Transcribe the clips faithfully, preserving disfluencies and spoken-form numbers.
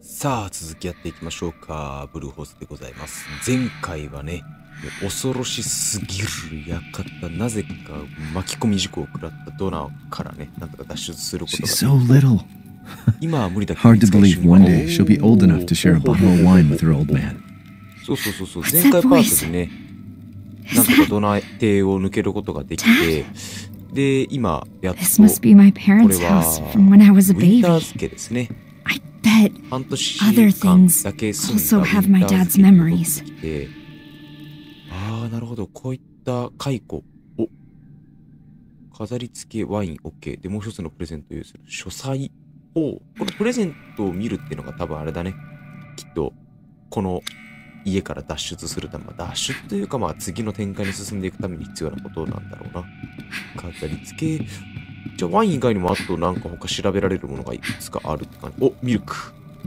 さあ、続きやっていきましょうか。ブルーホースでございます。前回はね、もう恐ろしすぎる館、なぜか巻き込み事故を食らったドナーからね、なんとか脱出することができ She's so little. 今は無理だけど、 Hard to believe one day she'll be old enough to share a bottle of wine with her old man. そうそうそうそう、前回パートでね、なんとかドナー邸を抜けることができて、で、今、やっと、こ This must be my れ parents' house は、 from when I was ウ a ィンター baby. ズ家ですね。 I bet 半年 other 間 things だけ住んだ also ウ have ィン my ター dad's ズ家に戻って memories. きて、ああ、なるほど。こういった解雇。お、飾り付けワイン OK。で、もう一つのプレゼントを有する書斎。お、このプレゼントを見るっていうのが多分あれだね。きっと、この家から脱出するため、脱出というか、まあ次の展開に進んでいくために必要なことなんだろうな。飾り付け。じゃあワイン以外にもあとなんか他調べられるものがいくつかあるって感じ。お、ミルク。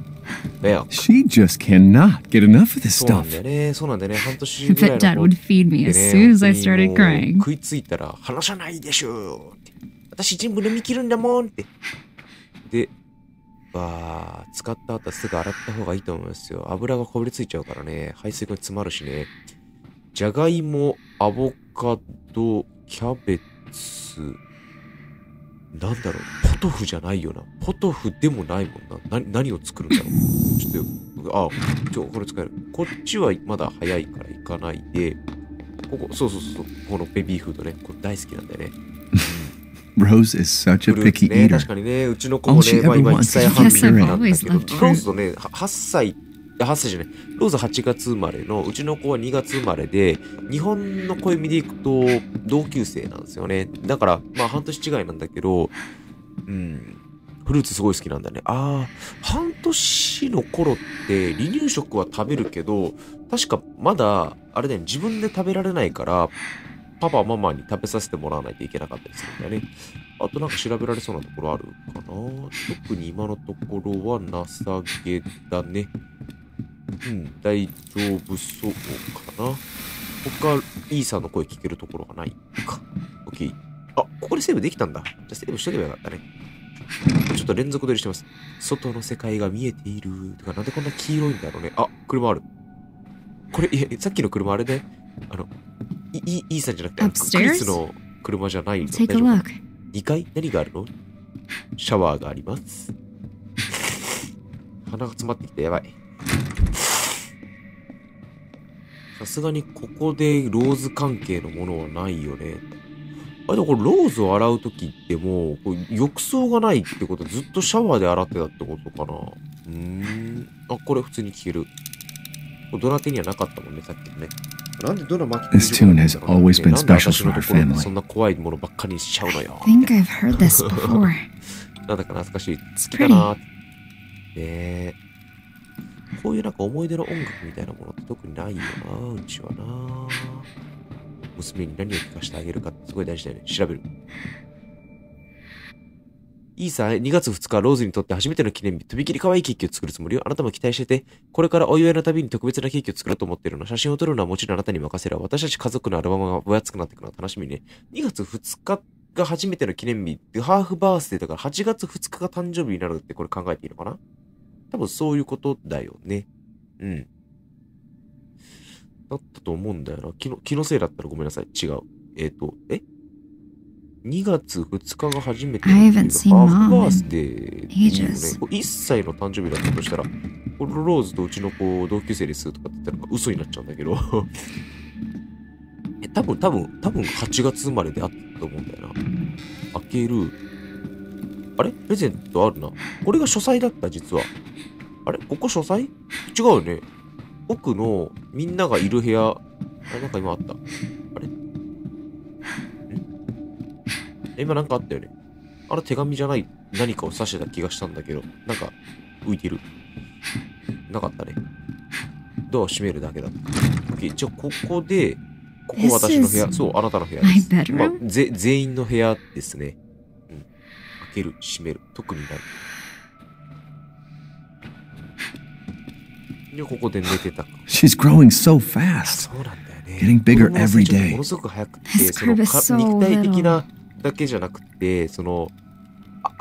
She just cannot get enough of this そうなん stuff. だよね。そうなんだよね。半年 I ぐらい bet の Dad would feed me で as ね、 soon as I 本当に started もう crying. 食いついたら話さないでしょって。私全部飲み切るんだもんって。で、わー、使った後はすぐ洗った方がいいと思いますよ。油がこびりついちゃうからね。排水口に詰まるしね。じゃがいも、アボカド、キャベツ。なんだろう。ポトフじゃないよな。ポトフでもないもんな。な何を作るんだろう。ちょっと、あ、ちょ、これ使える。こっちはまだ早いから行かないで、ここ、そうそうそう、このベビーフードね。これ大好きなんだよね。 Rose is such a フルーツ picky ね。 eater. 確かにね、うちの子も All she ね、まあ ever 今 wants 1 is 歳半 Yes, に I've なったけ always ど、 loved ロ fruit. ーズとね、はっさい、はっさいじゃない。ローズはちがつ生まれの、うちの子はにがつ生まれで、日本の暦でいくと同級生なんですよね。だから、まあ半年違いなんだけど、うん、フルーツすごい好きなんだね。ああ、半年の頃って離乳食は食べるけど、確かまだ、あれだよね、自分で食べられないから、パパ、ママに食べさせてもらわないといけなかったりするんだよね。あとなんか調べられそうなところあるかな。特に今のところはなさげだね。うん、大丈夫そうかな。他、イーサーの声聞けるところがないか。オッケー。あ、ここでセーブできたんだ。じゃあセーブしとけばよかったね。ちょっと連続撮りしてます。外の世界が見えている。てか、なんでこんな黄色いんだろうね。あ、車ある。これ、いや、さっきの車あれで、あの、い、い、イーサーじゃなくて、 Upstairs？ クリスの車じゃないの。 Take a 大丈夫かな look. にかい何があるの？シャワーがあります。鼻が詰まってきてやばい。さすがにここでローズ関係のものはないよね。あ、でもこれローズを洗うときってもう、これ浴槽がないってことはずっとシャワーで洗ってたってことかな。うーん。あ、これ普通に聞ける。これドナテにはなかったもんね、さっきのね。なんでドナ巻き込み This tune has always been なんで special 私 for の our ところで family. そんな怖いものばっかりにしちゃうのよ。 I think I've heard this before. なんだか懐かしい。好 It's きだなー pretty. って。ねこういうなんか思い出の音楽みたいなものって特にないよな、うちはな。娘に何を聞かせてあげるかってすごい大事だよね。調べる。いいさ、にがつふつか、ローズにとって初めての記念日、とびきり可愛いケーキを作るつもりよ。あなたも期待してて、これからお祝いのたびに特別なケーキを作ろうと思っているの。写真を撮るのはもちろんあなたに任せるわ。私たち家族のアルバムが分厚くなっていくのは楽しみね。にがつふつかが初めての記念日で、ハーフバースデーだからはちがつふつかが誕生日になるってこれ考えていいのかな？多分そういうことだよね。うん。だったと思うんだよな。気の、気のせいだったらごめんなさい。違う。えっと、え ?に 月ふつかが初めての I ハ haven't ー seen フ Mom バー in スデーっていうね。 ages. これいっさいの誕生日だったとしたら、これローズとうちの子同級生ですとかって言ったら嘘になっちゃうんだけど。え、多分、多分、多分はちがつ生まれであったと思うんだよな。開ける。あれプレゼントあるな。これが書斎だった、実は。あれここ書斎？違うよね。奥のみんながいる部屋。あれなんか今あった。あれん今なんかあったよね。あれ手紙じゃない何かを指してた気がしたんだけど、なんか浮いてる。なかったね。ドアを閉めるだけだった。OK。じゃあここで、ここ私の部屋。そう、あなたの部屋です。 My bedroom？ まあ、ぜ全員の部屋ですね。うん。開ける、閉める。特にない。で、ここで寝てた。 She's growing so fast. そうなんだよね。 Getting bigger 子供の成 every 長が day. ものすごく早くて、 This その crib is か so 肉体的 little. なだけじゃなくて、その、あ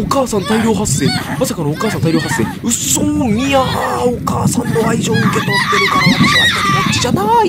お母さん大量発生。まさかのお母さん大量発生。うっそー、ミヤー、お母さんの愛情を受け取ってるから私は一人ぼっちじゃない。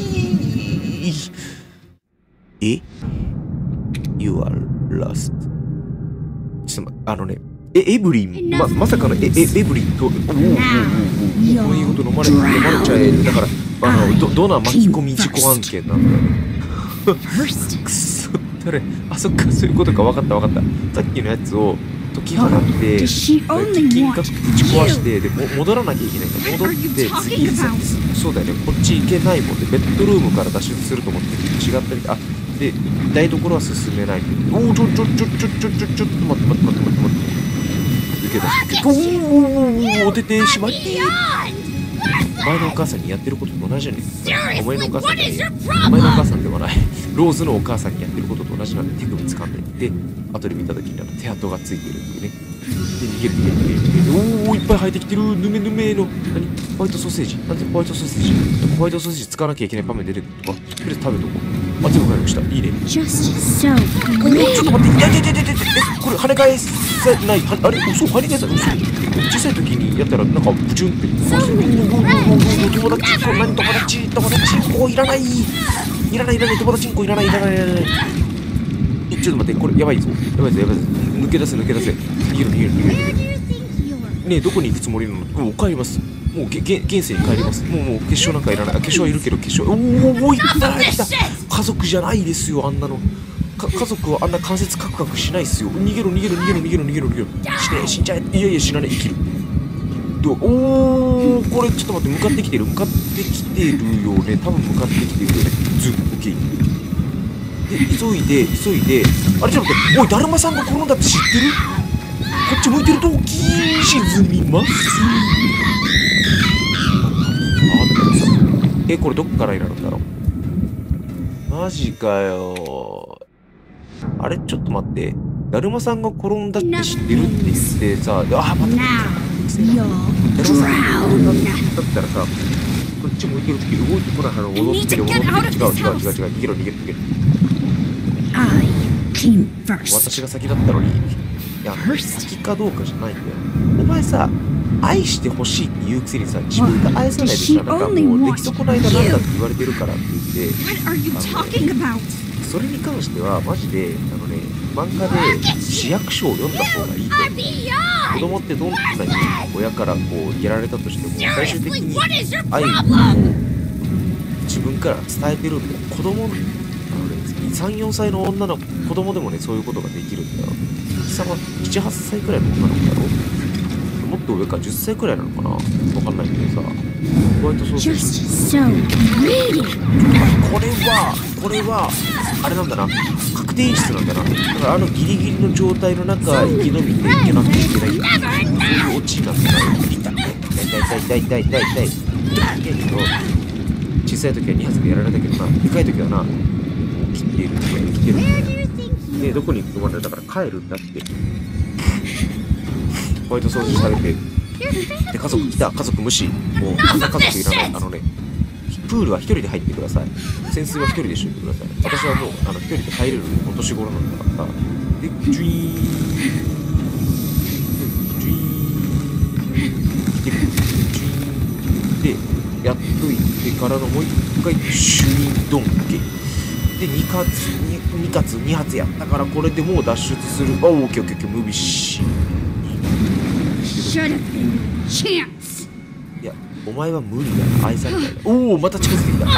え ?You are lost. ちょっと待って、あのね、え、エブリン、ま、まさかのえ、え、エブリンと、おおおおおお、こういうこと飲まれ、飲まれちゃえ。だから、あの、ど、ドナ巻き込み事故案件なんだよね。くそ、誰、あ、そっか、そういうことか、わかったわかった。さっきのやつを解き放って、金閣ぶち壊して、で、も戻らなきゃいけないから、戻って、次、そうだよね、こっち行けないもんで、ベッドルームから脱出すると思って、違ったり、あ、で、台所は進めない。おお、ちょ、ちょ、ちょ、ちょ、ちょ、ちょ、ちょっと待って待って待って待って待って。抜け出して、おおおお、出てしまって。お前のお母さんにやってることと同じじゃねえか。お前のお母さんじゃねえ。お前のお母さんではない。ローズのお母さんにやってることと同じなんで手首掴んでいって、後で見た時にあの手跡がついてるんでね。で、逃げる逃げる逃げる逃げる。おお、いっぱい生えてきてる。ぬめぬめの。何ホワイトソーセージ。なんでホワイトソーセージホワイトソーセージ使わなきゃいけない場面出てくるとか。とりあえず食べとこう。あ、全部回復した。いいね。 Just so おお、ちょっと待って。いやいやいやいやいや、え、これ跳ね返せない。はあれ嘘跳ね返せない。嘘。小さい時にやったらなんかブチュンって。友達、そんなに友達、友達んこいらない。いらないいらない、友達んこいらないいらないいらない。え、ちょっと待って、これやばいぞ。やばいぞやばいぞ。抜け出せ抜け出せ。逃げる逃げる逃げる。ねえ、どこに行くつもりなの？もう帰ります。もうげげ現世に帰ります。もうもう決勝なんかいらない。あ、決勝はいるけど決勝。おおお、いったら来た。家族じゃないですよ、あんなの。か家族はあんな関節カクカクしないっすよ。逃げろ逃げろ逃げろ逃げろ逃げろ逃げろ。死ね死んじゃえ。いやいや死なねえ、生きる。おお、これちょっと待って、向かってきてる向かってきてるよね。多分向かってきてるよね。ズン、オッケー。で、急いで急いで、あれちょっと待って、おい、だるまさんが転んだって知ってる？こっち向いてるとき沈みます。あ、え、これどっからになるんだろう。マジかよ。あれちょっと待って、だるまさんが転んだって知ってるって言ってさ、あ、まただるまさんだったらさ、こっち向いてるとき動いてこないから戻ってる戻ってる。違う違う違う違う、逃げろ逃げる逃げる。私が先だったのに。いや、先かどうかじゃないんだよ。お前さ、愛してほしいって言うくせにさ、自分が愛さないでさ、なんかもう出来損ないだなんだって言われてるからって言って、あのね、それに関してはマジで、あのね、漫画で市役所を読んだ方がいいと思う。子供ってどんなに親からこうやられたとしても、最終的に愛を自分から伝えてるんだよ。子供、あのね、さん、よんさいの女の子供でもね、そういうことができるんだよ。貴様なな、はっさいくらいの女の子だろ。もっと上かじゅっさいくらいなのかな、わかんないけどさ。ホワイトソーセージ、これはこれはあれなんだな、確定演出なんだな。だからあのギリギリの状態の中生き延びていけなきゃいけない、そういうオチなんだな。痛い痛い痛い痛い痛い痛い痛い痛いけど、小さい時はに発でやられたけどな、でかい時はな、生きている時は生きてるんだよ。で、どこに行くと思うんだよ。だから帰るんだって。ホワイトソーセージ食べて、で、家族来た、家族無視。もう、あんな家族いらない。あのね、プールは一人で入ってください。潜水は一人でしといてください。私はもう、あの、一人で入れるお年頃なんだから。で、ジュイーン。ジュイーン。来てくる。ジュイーン。で、やっといてからのもう一回、シュイーンドンケ。で、に発、に発、に発やったから、これでもう脱出する。あ、オッケーオッケーオッケー、ムービーシー。いや、お前は無理だな、愛されない。おお、また近づいてきた。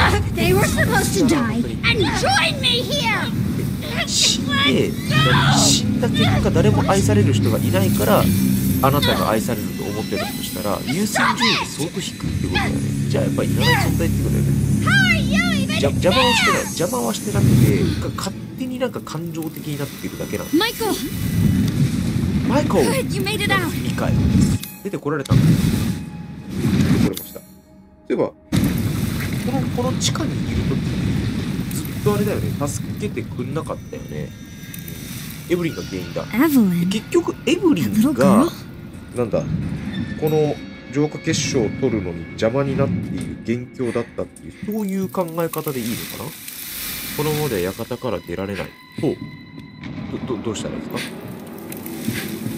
死んで、死んだ結果、誰も愛される人がいないから、あなたが愛されると思ってたとしたら、優先順位が相当低いってことだよね。じゃあ、やっぱりいらない存在ってことだよね。じゃ邪魔はしてない。邪魔はしてなくて、勝手になんか感情的になってるだけなんです。マイコマイコ理解です。出てこられたんだ。出てこれました。例えば、この、この地下にいるとき、ずっとあれだよね。助けてくんなかったよね。エブリンが原因だ。結局、エブリンが、なんだ、この浄化結晶を取るのに邪魔になっている元凶だったっていう、そういう考え方でいいのかな。このままでは館から出られないと、ど、ど、どうしたらいいですか。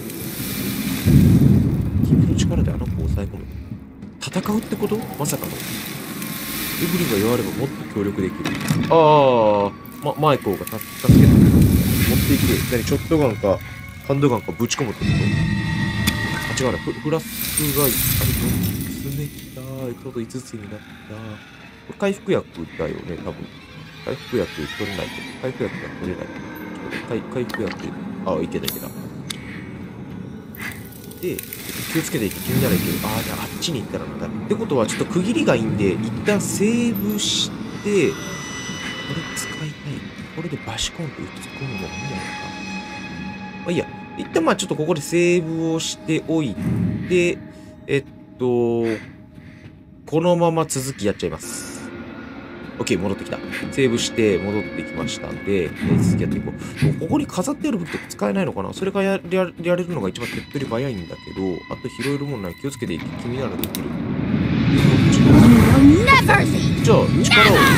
力であの子を抑え込む。戦うってこと？まさかの。エブリンが弱ればもっと協力できる。ああ、ま、マイコーが助けて持っていく。何、ショットガンか、ハンドガンかぶち込むってこと？あ、違うな。フフラスクが、あれ、冷たい。ちょうどいつつになった。これ回復薬だよね、多分。回復薬取れないと。回復薬が取れない。回回復薬。あ、いけたいけた。で、気をつけていけ、君ならいける。ああ、じゃああっちに行ったらなんだ。ってことは、ちょっと区切りがいいんで、一旦セーブして、これ使いたい。これでバシコンと打ち込むのがいいんじゃないか。まあいいや。一旦まあちょっとここでセーブをしておいて、えっと、このまま続きやっちゃいます。OK、戻ってきた。セーブして戻ってきましたんで、えー、続きやっていこう。もうここに飾ってある武器とか使えないのかな？それがやややれるのが一番手っ取り早いんだけど、あと拾えるものない。気をつけていけ。君ならできる。じゃあ、力を使って、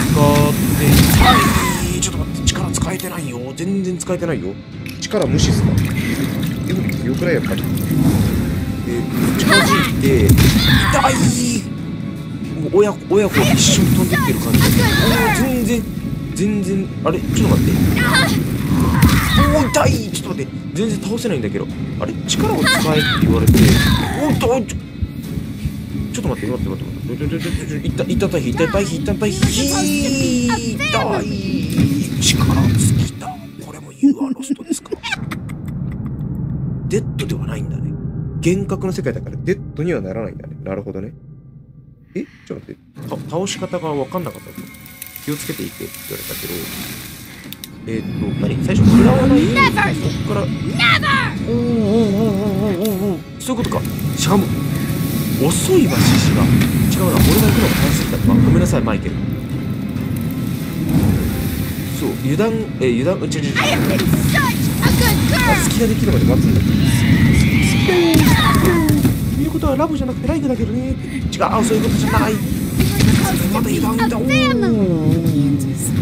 はい、ちょっと待って、力使えてないよ。全然使えてないよ。力無視っすか？よく、よくないやっぱり。で、近づいて、痛い！もう親子、親子一緒に飛んでいってる感じ。お全然、全然、あれちょっと待って。おー、痛い！ちょっと待って。全然倒せないんだけど。あれ力を使えって言われて。おーっと、ちょっと待って、待って、待って、待って。いった、いった対比、いった対比、いった対比。痛い！力尽きた。これも You are lost ですか？デッドではないんだね。幻覚の世界だからデッドにはならないんだね。なるほどね。えちょっと待って。倒し方が分かんなかったぞ。気をつけていけって言われたけど。えーっと、何最初食らわないように、そっから。おーおーおーおーおーおーそういうことか。しかも、遅いわ、獅子が。違うな、俺が行くのが早すぎた。あ、ごめんなさい、マイケル。そう、油断、えー、油断、うちうちうち。好きができるまで待つんだけど。いうことはラブじゃなくてライクだけどね。違う、そういうことじゃない。また油断だ。おー。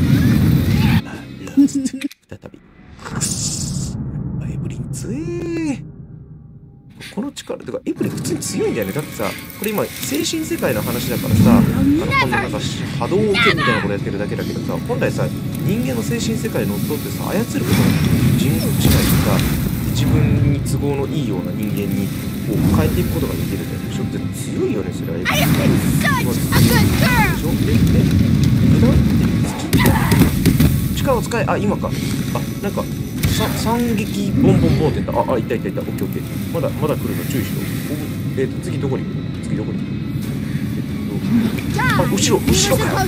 ラスト、再び。エブリン強え。この力とか、エブリン普通に強いんだよね。だってさ、これ今、精神世界の話だからさ、あの、こんななんか波動拳みたいなことやってるだけだけどさ、本来さ、人間の精神世界にのっとってさ、操ることが人格しないとさ、自分に都合のいいような人間にこう変えていくことができるんだよ。ちょっと強いよね、それは。今強いでしょ？え、え、油断って力を使え、あ、今か。あ、なんか、さ三撃ボンボンボンって言った。あ、あ、いたいたいた。オッケーオッケー。まだ、まだ来るの注意しろ。えっと、次どこに行くの？次どこに行くの？えっと、あ、後ろ、後ろかよ。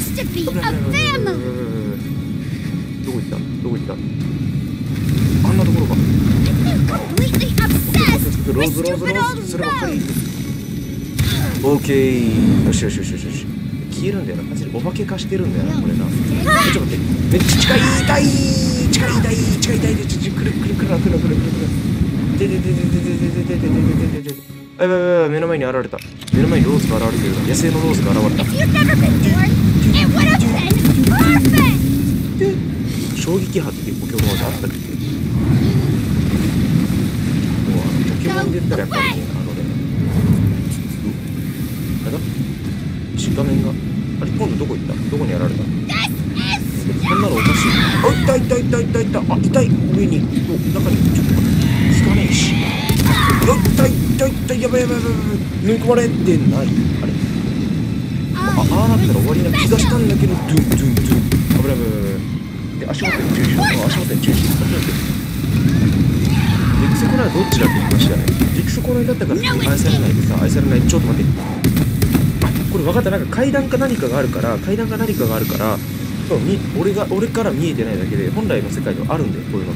どこ行った？どこ行った？あんなところか。ローズローズローズそればっかり。オーケー。よしよしよしよしよし。消えるんだよな。マジでお化け化してるんだよな、これな。え、ちょっと待って。めっちゃ近い痛い近い痛い近い痛いで、ちょちょくるくるくるくるくるくるくる。でででででででででででででで。あ、やばいやばい、目の前に現れた。目の前にローズが現れてる。野生のローズが現れた。衝撃波っていうポケモンがあったっけ？もうあのポケモンで言ったらやっぱりね、あのね、あれだ？画面が、あれ今度どこ行った？どこにやられた？こんなのおかしい。あ、痛い痛い痛い痛い痛い。あ、痛い。上に、中にちょっと効かねえし。痛い痛い痛い。やばいやばいやばい。抜かれてない。あれ？あ、ああなったら終わりな気がしたんだけど、ドゥンドゥンドゥン。危ない危ない危ない。で、足元に注意しろ。足元に注意しろ。足元に。出来損ないはどっちだって話だね。出来損ないだったから愛されないでさ、愛されない。ちょっと待って。あ、これ分かった。なんか階段か何かがあるから、階段か何かがあるから、そうに俺が俺から見えてないだけで、本来の世界ではあるんだよ、こういうのって。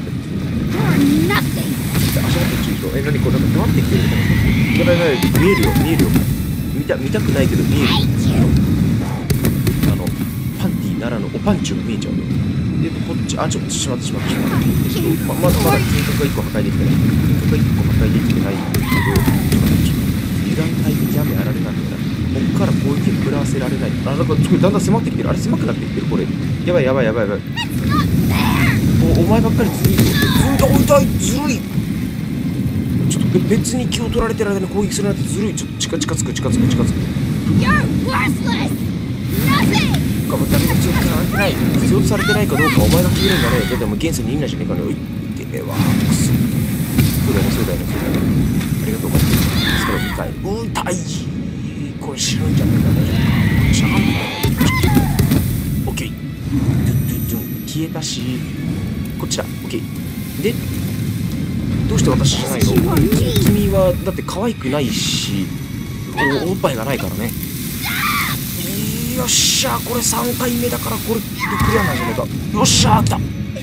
足元に注意しろ。え、何これなんか黙ってきてるみたいな。やばいやばい、見えるよ、見えるよ。見た、見たくないけど見える。あの、パンティーならのおパンチが見えちゃうね。で、こっち、あ、ちょっとしまってしまってしまって。ちょっと、ま、まだまだ金額がいっこ破壊できてない。金額がいっこ破壊できてないんだけど、ちょっと、油断タイムやめやられないんだから、こっから攻撃食らわせられない。あ、なんか、すごいだんだん迫ってきてる。あれ、狭くなってきてる、これ。やばいやばいやばいやばい。お、お前ばっかりずるいよ。ずるい、痛い、ずるい。ちょっと別に気を取られてる間に攻撃するなんてずるい。ちょっと近近づく近づく近づく。 You're worthless! Nothing! かも誰も強くされてない。必要とされてないかどうかお前が決めるんだね。だってもう現世にいんなじゃねえかね。おいではクソ。そうだよねそうだよねそうだよね。ありがとうございます。それをにかい。うん大事。これ死ぬんじゃねえかね。シャン。オッケー。ドゥドゥドゥ消えたし。こっちだ。オッケー。でどうして私じゃないの？君はだって可愛くないしお, おっぱいがないからね。よっしゃこれさんかいめだからこれクリアなんじゃないか。よっしゃ来た。あ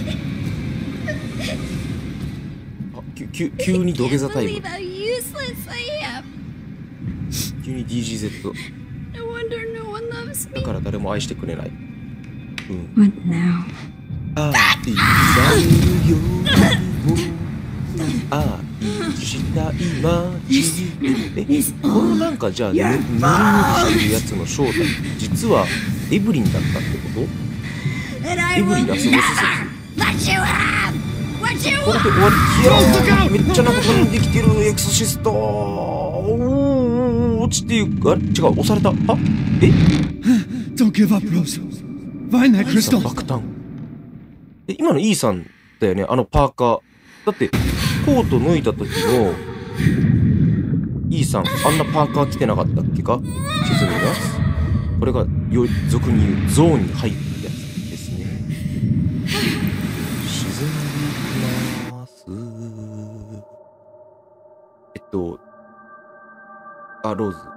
急急急に土下座タイム。急に ディージーゼット だから誰も愛してくれない。うん。 What now? 愛されるよ愛したい街えこのなんかじゃあぬるぬるしてるやつの正体実はエブリンだったってこと？エブリンラスボス説。これで終わり。いやめっちゃなんか飛んできてるエクソシスト。おー落ちていく。あれ違う押された。あえ Don't give up, Rose. Find that crystal. 爆誕。え今のイーさんだよねあのパーカー。だってコート脱いだ時のイーさんあんなパーカー着てなかったっけか。沈みます。これがよ俗に言うゾーンに入るやつですね。沈んでいきます。えっとあローズ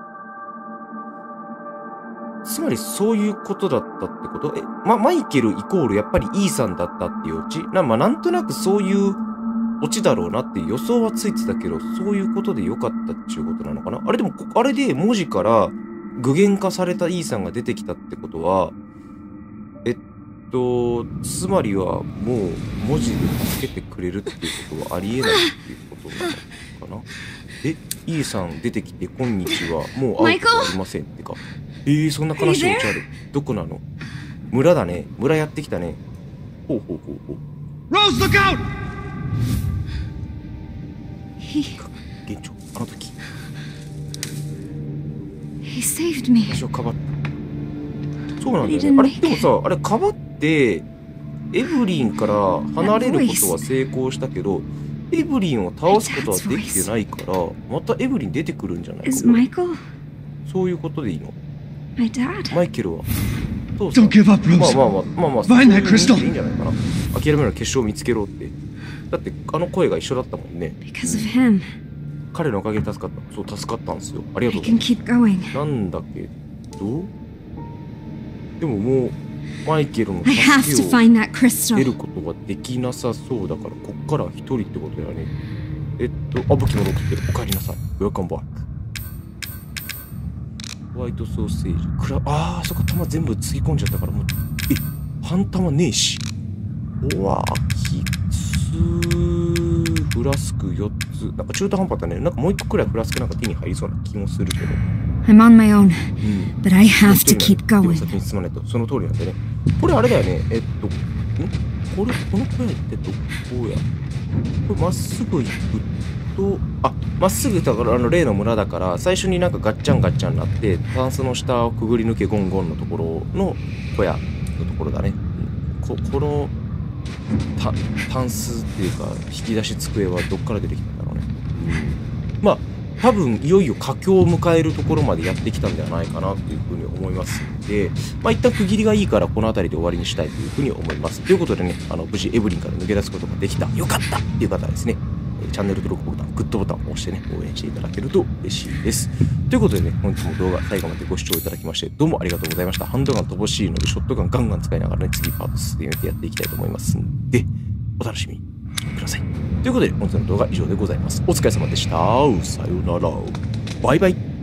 つまりそういうことだったってこと？え、ま、マイケルイコールやっぱりイーさんだったっていうオチな、まあ、なんとなくそういうオチだろうなっていう予想はついてたけど、そういうことでよかったっていうことなのかな。あれでも、あれで文字から具現化されたイーさんが出てきたってことは、えっと、つまりはもう文字で助けてくれるっていうことはありえないっていうことなのかな。え、イーさん出てきて、こんにちは、もう会うことありませんってか。えー、そんな悲しいオチある。どこなの？村だね。村やってきたね。ほうほうほうほう。 Rose, look out! 現状あの時 He saved me. 私をかばった。そうなんだよね。あれでもさあれかばってエブリンから離れることは成功したけどエブリンを倒すことはできてないからまたエブリン出てくるんじゃないか。 Is Michael? そういうことでいいの？ My dad? マイケルは父さん Don't give up, まあ Rose. まあまあまあまあ Find that そういう意味 crystal. でいいんじゃないかな。諦める結晶を見つけろって。だってあの声が一緒だったもんね。 Because of him, 彼のおかげで助かった。そう助かったんですよ。ありが I とうござい can ます。 keep going. なんだけどでももうマイケルの I have 助 to けを find that 得る crystal. ことができなさそうだからこっから一人ってことだよね。えっとあ武器もろくってる。お帰りなさい。ウェルカムバック。ホワイトソーセージクラあーそっか弾全部つぎ込んじゃったからもうえ半弾ねえし。うわきつー。フラスクよっつなんか中途半端だね。なんかもう一個くらいフラスクなんか手に入りそうな気もするけど。 I'm on my own, うん but I have to keep でも going. 先に進まないとその通りなんだよね。これあれだよね。えっとんこれこの小屋ってどこや。これまっすぐ行くとあまっすぐだからあの例の村だから最初になんかガッチャンガッチャンになってタンスの下をくぐり抜けゴンゴンのところの小屋のところだね。ここのたタンスっていうか引き出し机はどっから出てきたんだろうね。うん、まあ多分いよいよ佳境を迎えるところまでやってきたんではないかなというふうに思いますので、まあ一旦区切りがいいからこの辺りで終わりにしたいというふうに思います。ということでね、あの無事エブリンから抜け出すことができた、よかったっていう方はですね、チャンネル登録ボタン、グッドボタンを押してね、応援していただけると嬉しいです。ということでね、本日も動画最後までご視聴いただきましてどうもありがとうございました。ハンドガン乏しいのでショットガンガンガン使いながらね、次パート進めてやっていきたいと思いますんで、お楽しみください。ということで本日の動画は以上でございます。お疲れ様でした。さようなら。バイバイ。